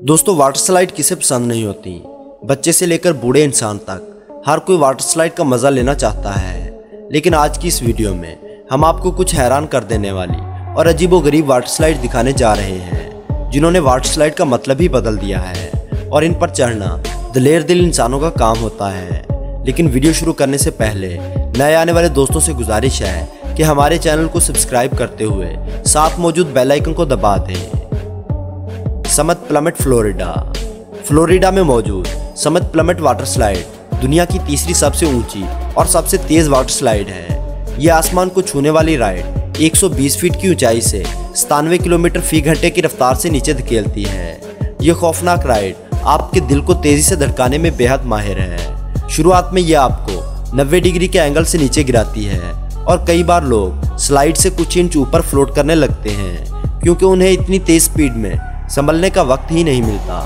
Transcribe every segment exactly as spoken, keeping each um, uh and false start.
दोस्तों, water slide किसे पसंद नहीं होती। बच्चे से लेकर बूढ़े इंसान तक हर कोई वाटर स्लाइड का मज़ा लेना चाहता है। लेकिन आज की इस वीडियो में हम आपको कुछ हैरान कर देने वाली और अजीबोगरीब वाटर स्लाइड दिखाने जा रहे हैं, जिन्होंने वाटर स्लाइड का मतलब ही बदल दिया है और इन पर चढ़ना दिलेर दिल इंसानों का काम होता है। लेकिन वीडियो शुरू करने से पहले नए आने वाले दोस्तों से गुजारिश है कि हमारे चैनल को सब्सक्राइब करते हुए साथ मौजूद बेल आइकन को दबा दें। समिट प्लमेट फ्लोरिडा फ्लोरिडा में मौजूद समिट प्लमेट वाटर स्लाइड दुनिया की तीसरी सबसे ऊंची और सबसे तेज वाटर स्लाइड है। ये आसमान को छूने वाली राइड एक सौ बीस फीट की ऊंचाई से सतानवे किलोमीटर फी घंटे की रफ्तार से नीचे धकेलती है। ये खौफनाक राइड आपके दिल को तेजी से धड़काने में बेहद माहिर है। शुरुआत में यह आपको नब्बे डिग्री के एंगल से नीचे गिराती है और कई बार लोग स्लाइड से कुछ इंच ऊपर फ्लोट करने लगते हैं, क्योंकि उन्हें इतनी तेज स्पीड में संभलने का वक्त ही नहीं मिलता।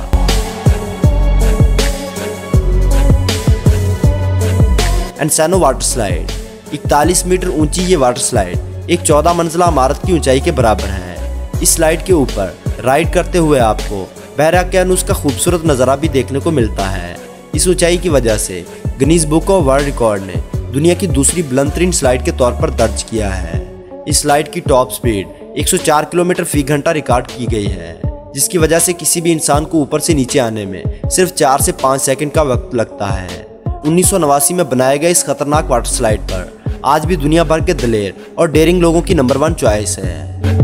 इंसानो वाटरस्लाइड इकतालीस मीटर ऊंची ये वाटर स्लाइड एक चौदह मंजिला इमारत की ऊंचाई के बराबर है। इस स्लाइड के ऊपर राइड करते हुए आपको वर्रुक्ट का खूबसूरत नज़ारा भी देखने को मिलता है। इस ऊंचाई की वजह से Guinness Book of World Record ने दुनिया की दूसरी बुलंदतरीन स्लाइड के तौर पर दर्ज किया है। इस स्लाइड की टॉप स्पीड एक सौ चार किलोमीटर फी घंटा रिकॉर्ड की गई है, जिसकी वजह से किसी भी इंसान को ऊपर से नीचे आने में सिर्फ चार से पाँच सेकंड का वक्त लगता है। उन्नीस सौ नवासी में बनाए गए इस खतरनाक वाटर स्लाइड पर आज भी दुनिया भर के दिलेर और डेयरिंग लोगों की नंबर वन चॉइस है।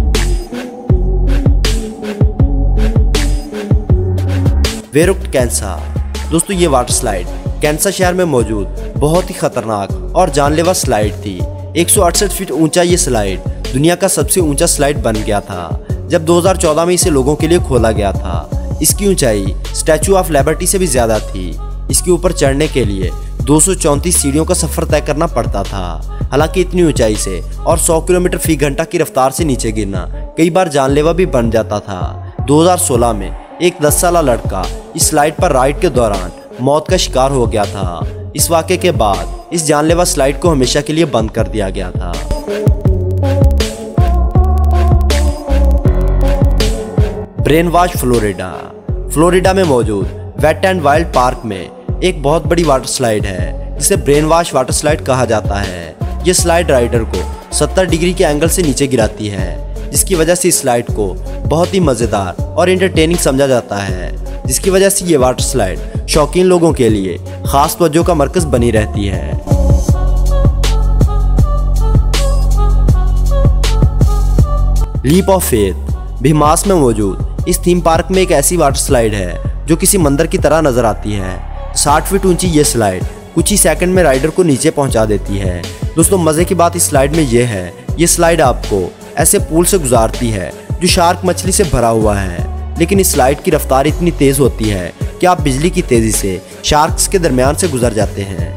वेरुक्ट कैंसा दोस्तों, ये वाटर स्लाइड कैंसा शहर में मौजूद बहुत ही खतरनाक और जानलेवा स्लाइड थी। एक सौ अड़सठ फीट ऊंचा ये स्लाइड दुनिया का सबसे ऊंचा स्लाइड बन गया था जब दो हज़ार चौदह में इसे लोगों के लिए खोला गया था। इसकी ऊंचाई स्टैचू ऑफ लिबर्टी से भी ज्यादा थी। इसके ऊपर चढ़ने के लिए दो सौ चौंतीस सीढ़ियों का सफर तय करना पड़ता था। हालांकि इतनी ऊंचाई से और सौ किलोमीटर फी घंटा की रफ्तार से नीचे गिरना कई बार जानलेवा भी बन जाता था। दो हज़ार सोलह में एक दस साला लड़का इस स्लाइड पर राइड के दौरान मौत का शिकार हो गया था। इस वाक़े के बाद इस जानलेवा स्लाइड को हमेशा के लिए बंद कर दिया गया था। ब्रेन वॉश फ्लोरिडा फ्लोरिडा में मौजूद वेट एंड वाइल्ड पार्क में एक बहुत बड़ी वाटर स्लाइड है, जिसे ब्रेन वॉश वाटर स्लाइड कहा जाता है। ये स्लाइड राइडर को सत्तर डिग्री के एंगल से नीचे गिराती है, जिसकी वजह से इस स्लाइड को बहुत ही मज़ेदार और एंटरटेनिंग समझा जाता है, जिसकी वजह से ये वाटर स्लाइड शौकीन लोगों के लिए खास तवज्जो का मरकज़ बनी रहती है। लीप ऑफ फेथ भिमास में मौजूद इस थीम पार्क में एक ऐसी वाटर स्लाइड है जो किसी मंदिर की तरह नजर आती है। साठ फीट ऊंची ये स्लाइड कुछ ही सेकंड में राइडर को नीचे पहुंचा देती है। दोस्तों, मजे की बात इस स्लाइड में ये है, ये स्लाइड आपको ऐसे पूल से गुजारती है जो शार्क मछली से भरा हुआ है। लेकिन इस स्लाइड की रफ्तार इतनी तेज होती है कि आप बिजली की तेजी से शार्क्स के दरमियान से गुजर जाते हैं।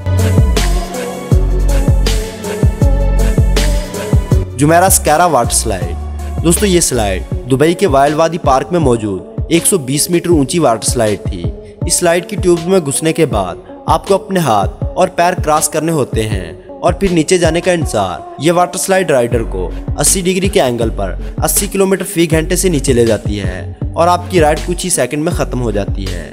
जुमेरा स्कैरा वाटर स्लाइड दोस्तों, ये स्लाइड दुबई के वाइल्ड वादी पार्क में मौजूद एक सौ बीस मीटर ऊंची वाटर स्लाइड थी। इस स्लाइड की ट्यूब में घुसने के बाद आपको अपने हाथ और पैर क्रॉस करने होते हैं और फिर नीचे जाने का इंतजार। ये वाटर स्लाइड राइडर को अस्सी डिग्री के एंगल पर अस्सी किलोमीटर फी घंटे से नीचे ले जाती है और आपकी राइड कुछ ही सेकंड में खत्म हो जाती है।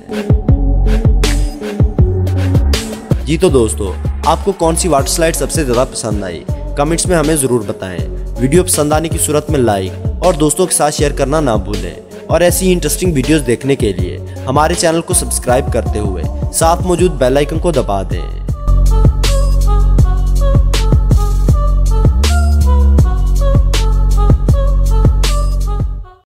जी तो दोस्तों, आपको कौन सी वाटर स्लाइड सबसे ज्यादा पसंद आई, कमेंट्स में हमें जरूर बताएं। वीडियो पसंद आने की सूरत में लाइक और दोस्तों के साथ शेयर करना ना भूलें और ऐसी इंटरेस्टिंग वीडियोस देखने के लिए हमारे चैनल को सब्सक्राइब करते हुए साथ मौजूद बेल आइकन को दबा दें।